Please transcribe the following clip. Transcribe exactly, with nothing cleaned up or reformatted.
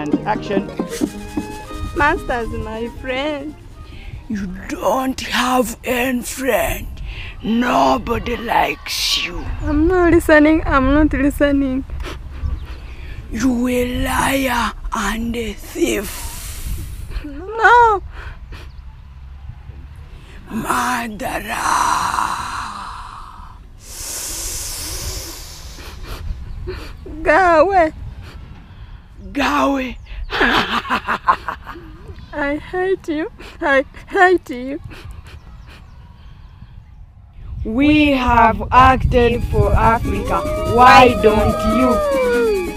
And action. Master's my friend. You don't have any friend. Nobody likes you. I'm not listening. I'm not listening. You a liar and a thief. No. Murderer. Go away. Go away. I hate you. I hate you. We have acted for Africa. Why don't you?